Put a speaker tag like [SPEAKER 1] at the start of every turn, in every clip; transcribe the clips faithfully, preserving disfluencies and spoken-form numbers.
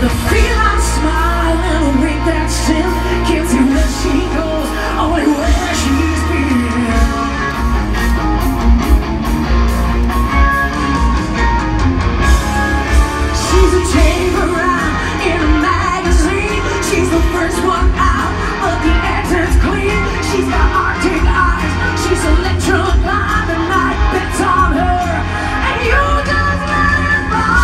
[SPEAKER 1] feline smile and a wink that's still can't see where she goes, only where she's been. She's a chamber out in a magazine. She's the first one out, but the entrance clean. She's got Arctic eyes, she's electroblind. The night bets on her, and you just let it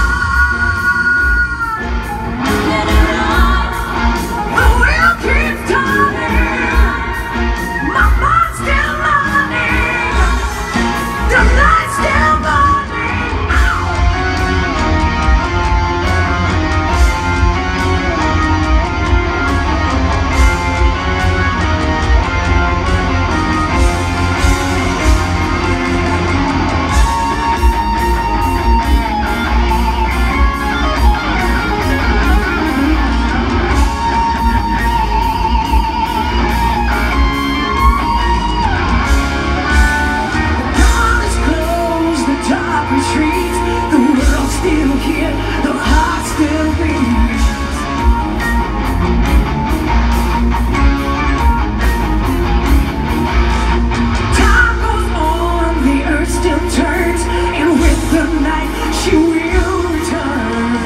[SPEAKER 1] run. Let it run. The wheel keeps turning, my mind's still running, the night's still burning. Ow. Dawn is closed, the dark retreats, the world's still here, the heart still beats. Time goes on, the earth still turns, and with the night she will return.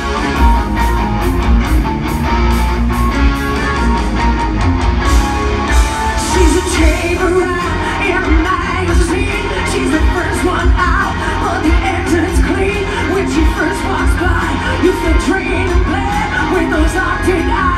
[SPEAKER 1] She's a chamber rat in a magazine. She's the first one out, but the entrance clean. When she first walks by, you feel drained and bled with those Arctic eyes.